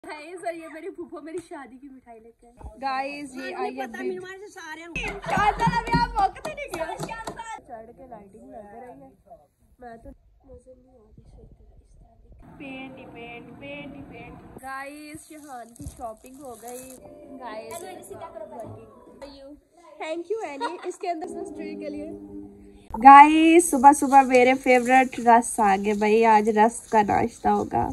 Guys और ये मेरी फूफो मेरी शादी की मिठाई लेके आए। गाइस ये आई है अभी आप वक्त नहीं गया चढ़ के लाइटिंग लग रही है। मैं तो नजर नहीं आ रही पेंट गाइस शहान की शॉपिंग हो गई। गाइस थैंक यू एनी इसके अंदर सिस्टर के लिए। गाइस सुबह सुबह मेरे फेवरेट रस आ गए भाई। आज रस का नाश्ता होगा।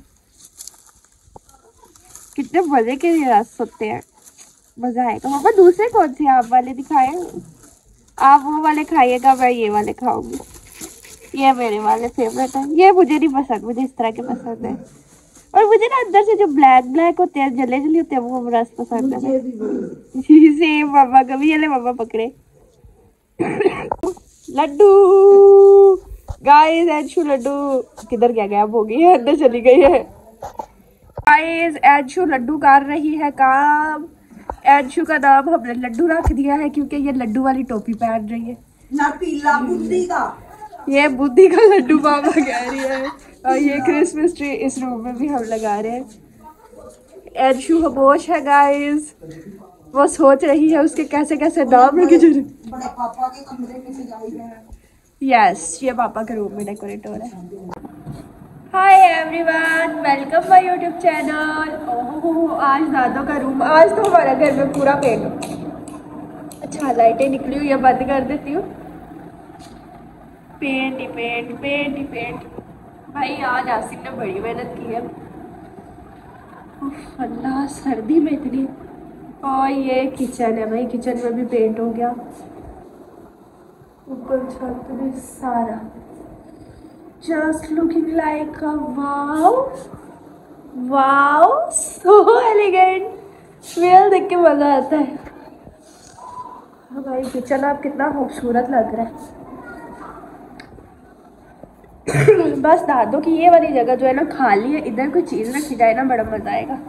कितने मजे के लिए रस होते हैं, मजा आएगा। पापा दूसरे कौन से आप वाले दिखाए? आप वो वाले खाइएगा, मैं ये वाले खाऊंगी। ये मेरे वाले फेवरेट है। ये मुझे नहीं पसंद, मुझे इस तरह के पसंद है। और मुझे ना अंदर से जो ब्लैक होते हैं, जले जले होते हैं, वो रस पसंद है। सेम पापा कभी ये पापा पकड़े लड्डू। गाइस ऐशु लड्डू किधर क्या गैप हो गई है, अंदर चली गई है। गाइस ऐशु लड्डू कर रही है काम। ऐशु का नाम हमने लड्डू रख दिया है क्योंकि ये लड्डू वाली टोपी पहन रही है ना। पीला बुद्धि का, ये बुद्धि का लड्डू पापा कह रही है। और ये क्रिसमस ट्री इस रूम में भी हम लगा रहे हैं। ऐशु खामोश है गाइस, वो सोच रही है उसके कैसे कैसे नाम रखे जाए। बड़ा पापा के कमरे में सजाई है। यस ये पापा के रूम में डेकोरेट हो रहा है। Hi everyone, welcome my YouTube channel. Oh आज दादों का रूम, आज तो हमारा घर में पूरा पेंट हो। अच्छा लाइटें निकली हुई है, बंद कर देती हूँ। पेंट भाई आज आसिफ ने बड़ी मेहनत की है। अल्लाह सर्दी में इतनी। और ये किचन है भाई, किचन में भी पेंट हो गया। ऊपर छत में सारा just looking like a wow so elegant। Real देख के मजा आता है। हाँ भाई किचन आप कितना खूबसूरत लग रहा है। बस दादों की ये वाली जगह जो है ना खाली है, इधर कोई चीज रखी जाए ना बड़ा मजा आएगा।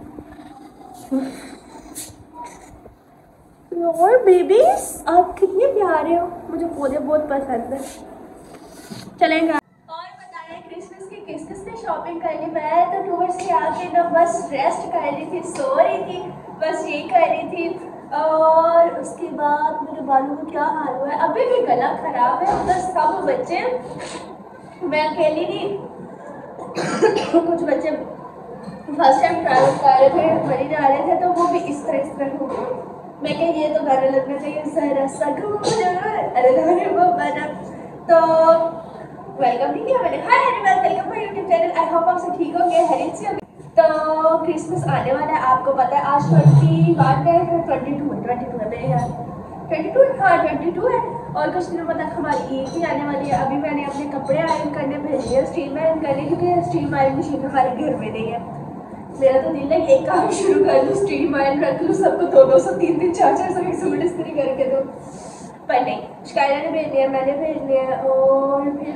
और बेबीज आप कितने प्यारे हो, मुझे पौधे बहुत पसंद है। चलेंगे और बताएं क्रिसमस की किस किस ने शॉपिंग कर ली। मैं तो टूर से आके ना बस रेस्ट कर रही थी, सो रही थी, बस ये कर रही थी। और उसके बाद मेरे बालों का क्या हाल हुआ है, अभी भी गला खराब है। उधर सब बच्चे, मैं अकेली नहीं कुछ बच्चे फर्स्ट टाइम ट्रैवल कर रहे थे, मरी जा रहे थे, तो वो भी इस तरह हो गए। मैं कह ये तो गाना लगना चाहिए जरा सा अरे वो बना। तो वेलकम नहीं किया मैंने। Hi everyone, welcome my YouTube channel. I hope आप सब ठीक होंगे, हेल्थ से होंगे। तो क्रिसमस आने वाला है, आपको पता है आज 22 है, 22 है मेरे यार 22 हाँ 22 है। और कुछ दिनों तक हमारी ईद भी आने वाली है। अभी मैंने अपने कपड़े आयरन करने भेजे हैं, स्टीम आयरन करने, क्योंकि स्टीम आयरन मशीन हमारे घर में नहीं है। मेरा तो दिल है एक काम शुरू कर लूँ, स्टीम आयरन रख लूँ, सबको 200 300 400 सूट इस्त्री करके दो। पर नहीं, शिकायरा ने भेज दिया, मैंने भेज लिया। और फिर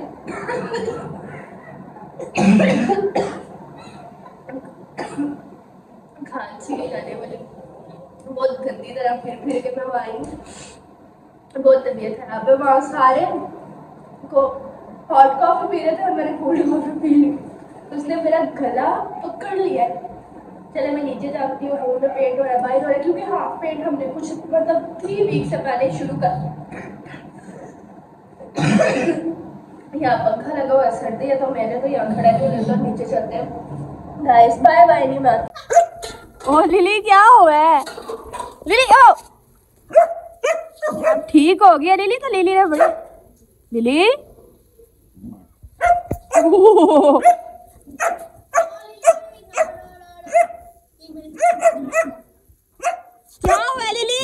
खांसी आने वाली बहुत गंदी तरह फिर के मैं आई। बहुत तबीयत खराब है। वहाँ सारे को हॉट कॉफी पी रहे थे और मैंने कोल्ड कॉफी पी ली, उसने मेरा गला पकड़ लिया है। चले मैं नीचे जाती हूँ, रूम में पेंट हो रहा है, बाहर हो रहा है, क्योंकि हाफ पेंट हमने कुछ मतलब 3 वीक से पहले शुरू कर। यहाँ पंखा लगा हुआ है, सर्दी है तो मैंने तो यहाँ खड़ा क्यों लेकर नीचे चलते हैं। गाइस बाय बाय नहीं बात। ओ लिली क्या हुआ है? लिली ओ ठीक हो गया लिली। तो लिली ने बड़ा लिली क्या हुआ लिली?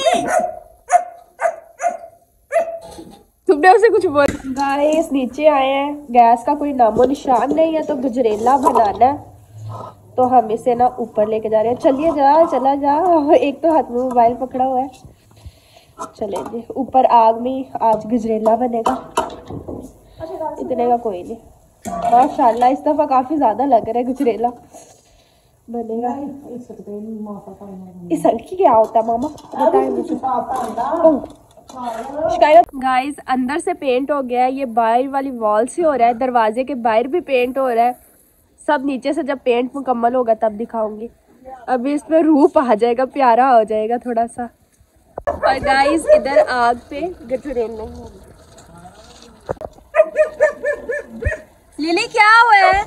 तुमने उसे कुछ बोल। गाइस नीचे आए हैं, गैस का कोई नामो निशान नहीं है, तो गजरेला बनाना है। तो हम इसे ना ऊपर लेके जा रहे हैं। चलिए चला जा। एक तो हाथ में मोबाइल पकड़ा हुआ है। चले जी ऊपर आग में आज गजरेला बनेगा। इतने का कोई नहीं, माशाल्लाह इस दफा काफी ज्यादा लग रहा है गजरेला बनेगा। इस हल्की क्या होता है मामा बताएं मुझे। गाइस अंदर से पेंट हो गया है, ये बाहर वाली वॉल से हो रहा है, दरवाजे के बाहर भी पेंट हो रहा है। सब नीचे से जब पेंट मुकम्मल होगा तब दिखाऊंगी। अभी इसमें रूप आ जाएगा, प्यारा हो जाएगा थोड़ा सा। और गाइस इधर आग पे गजरेला लिली क्या हुआ है?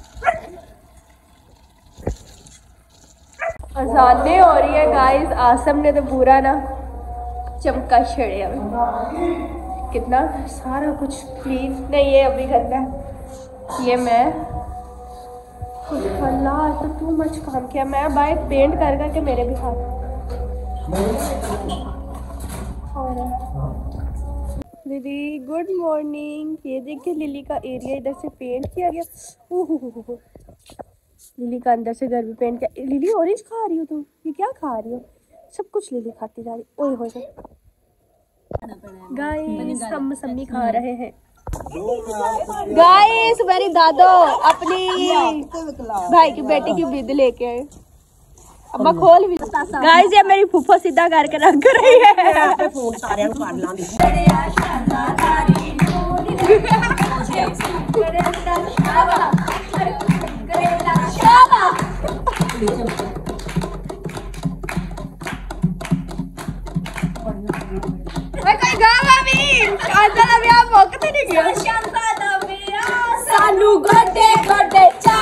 अजाने हो रही है गाइस। आसम ने तो पूरा ना चमका छेड़े। कितना सारा कुछ क्लीन नहीं है अभी करना है। ये मैं अल्लाह तो टू मच काम किया। मैं बाइक पेंट कर करके मेरे भी हाथ। दीदी गुड मॉर्निंग। ये देखिए लिली का एरिया इधर से पेंट किया गया। लिली का अंदर से घर भी पेंट किया। लिली ऑरेंज खा रही हो तुम? ये क्या खा रही हो? सब कुछ लिली खाती जा रही। ओए होए गाइस हम मौसमी खा रहे हैं। गाइस मेरी दादो अपनी भाई की बेटी की बिद लेके आए। अब मैं खोल भी। गाइस ये मेरी फूफो सीधा करके रख रही है। कोई गावा भी अंदर अभी आप मौके नहीं गया। सानू गोटे गोटे चा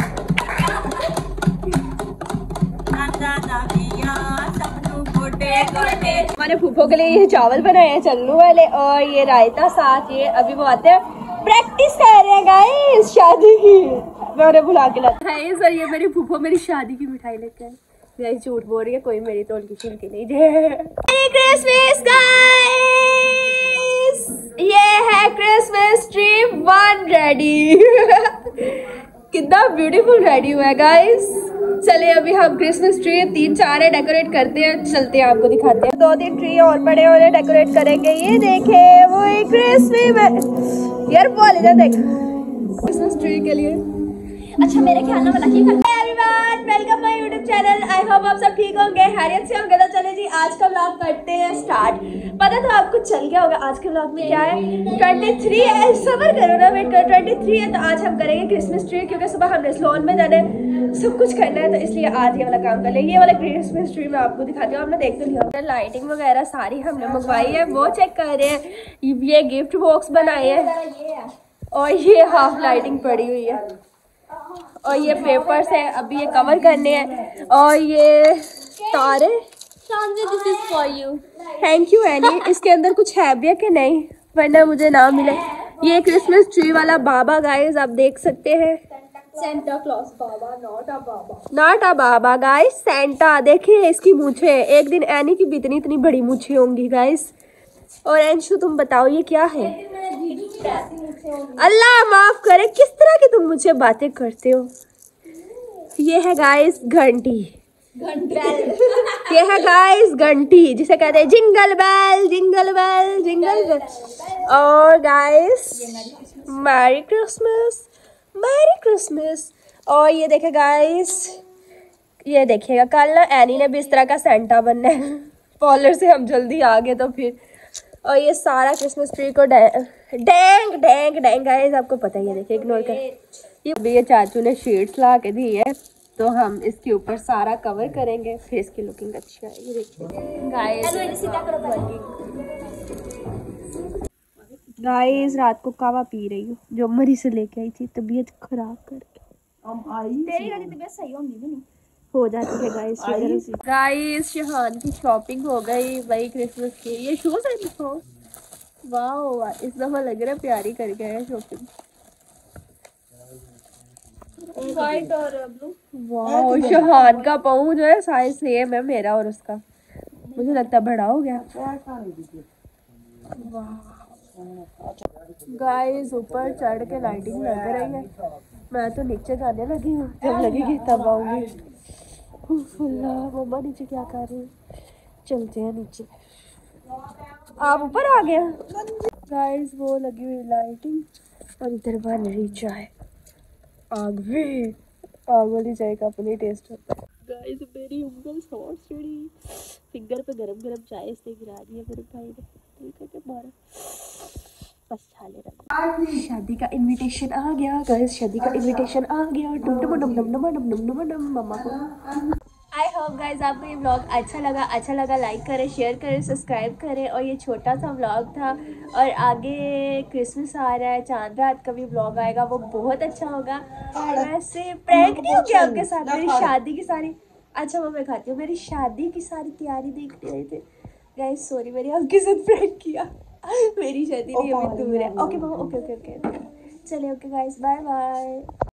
हमारे फूफो के लिए ये चावल बनाए हैं चन्नू वाले, और ये रायता साथ। ये अभी वो आते हैं, प्रैक्टिस कर रहे हैं गाइस शादी की। मैं उन्हें बुला के लाता है सर। ये मेरी फूफो मेरी शादी की मिठाई लेके आए। यही झूठ बोल रही है, कोई मेरी तो उनकी छिलकी नहीं दे। क्रिसमस गाइस, ये है क्रिसमस ट्री 1 रेडी। कितना ब्यूटीफुल रेडी हुआ है गाइस। चले अभी हम क्रिसमस ट्री 3-4 है डेकोरेट करते हैं, चलते हैं आपको दिखाते हैं। 2-3 ट्री और बड़े वाले डेकोरेट करेंगे। ये देखे वो क्रिसमस यार बोले जा देख क्रिसमस ट्री के लिए। अच्छा मेरे ख्याल में लकी करते हैं। Everyone welcome my YouTube channel. I hope आप सब ठीक होंगे, खैरियत से होंगे। तो चले जी आज का व्लॉग करते हैं स्टार्ट। पता तो आपको चल गया होगा आज के व्लॉग में क्या है। 23 है, सबर करो ना, वेट करो। 23 है तो आज हम करेंगे क्रिसमस ट्री, क्योंकि सुबह हमने सैलून में जाना है, सब कुछ करना है, तो इसलिए आज ये वाला काम कर लेंगे। ये वाला क्रिसमस ट्री मैं आपको दिखाती हूँ। हमने देख तो लिया लाइटिंग वगैरह सारी हमने मंगवाई है, वो चेक कर रहे हैं। ये गिफ्ट बॉक्स बनाए हैं और ये हाफ लाइटिंग पड़ी हुई है, और ये पेपर्स है अभी ये कवर करने हैं, और ये तारे। This is for you. Thank you Annie. इसके अंदर कुछ है भी है कि नहीं, वरना मुझे ना मिले। ये क्रिसमस ट्री वाला बाबा गाइस आप देख सकते हैं। सेंटा क्लॉज बाबा, नॉट अ बाबा गाइस, सेंटा। देखिए इसकी मूछें, एक दिन एनी की भी इतनी बड़ी मूछें होंगी गाइस। और अंशु तुम बताओ ये क्या है? अल्लाह माफ करे, किस तरह की तुम मुझे बातें करते हो। ये है गाइस घंटी। ये है गाइस घंटी, जिसे कहते हैं jingle bell jingle bell jingle bell. और guys merry Christmas merry Christmas. और ये देखे गाइस, ये देखिएगा कल ना एनी ने भी इस तरह का सेंटा बनना है। पार्लर से हम जल्दी आ गए तो फिर। और ये सारा क्रिसमस ट्री को डेंग डेंग डेंग गाइस आपको पता ही है। देखिए इग्नोर कर। ये चाचू ने शीट्स ला के दी है, तो हम इसके ऊपर सारा कवर करेंगे, फिर इसकी लुकिंग अच्छी आएगी। देखिए गाइस रात को कावा पी रही हूँ, जो मरी से लेके आई थी तबीयत खराब करके। तेरी वाली तबीयत सही होगी नहीं हो जाती है गाइस। गाइस शहान की शॉपिंग हो गई भाई क्रिसमस की। ये शूज है देखो, वाह इस दफा लग रहा है प्यारी कर गया है शॉपिंग। व्हाइट और ब्लू। वाह शहान का पाँव जो है साइज सेम है मेरा और उसका, मुझे लगता है बड़ा हो गया। गाइस ऊपर चढ़ के लाइटिंग लग रही है, मैं तो नीचे जाने लगी हूँ, जब लगेगी तब आऊंगी। मम्मा नीचे क्या कर रही है, चलते हैं नीचे। आप ऊपर आ गया गाइस। वो लगी हुई लाइटिंग और इधर बन रही चाय। आग वाली चाय का अपनी टेस्ट होता है गाइस। मेरी उंगल शॉर्ट चढ़ी, फिंगर पे गरम चाय इसने गिरा दी है मेरे भाई ने। ठीक है क्या मारा बस छाले रखो। शादी का इनविटेशन आ गया गाइस, शादी का इनविटेशन आ गया। डम डम डम डम डम डम डम डम डम मम्मा को गाइज आपको ये व्लॉग अच्छा लगा लाइक करें, शेयर करें, सब्सक्राइब करें। और ये छोटा सा व्लॉग था, और आगे क्रिसमस आ रहा है, चांद रात का भी व्लॉग आएगा, वो बहुत अच्छा होगा। वैसे प्रैंक नहीं हो गया आपके साथ? मेरी शादी की सारी, अच्छा वो मैं खाती हूँ, मेरी शादी की सारी तैयारी देख रहे थे गाइज। सॉरी मैंने आपके साथ प्रैंक किया। मेरी शादी नहीं अभी दूर है। ओके मामा, ओके ओके ओके, चलिए ओके गाइज, बाय बाय।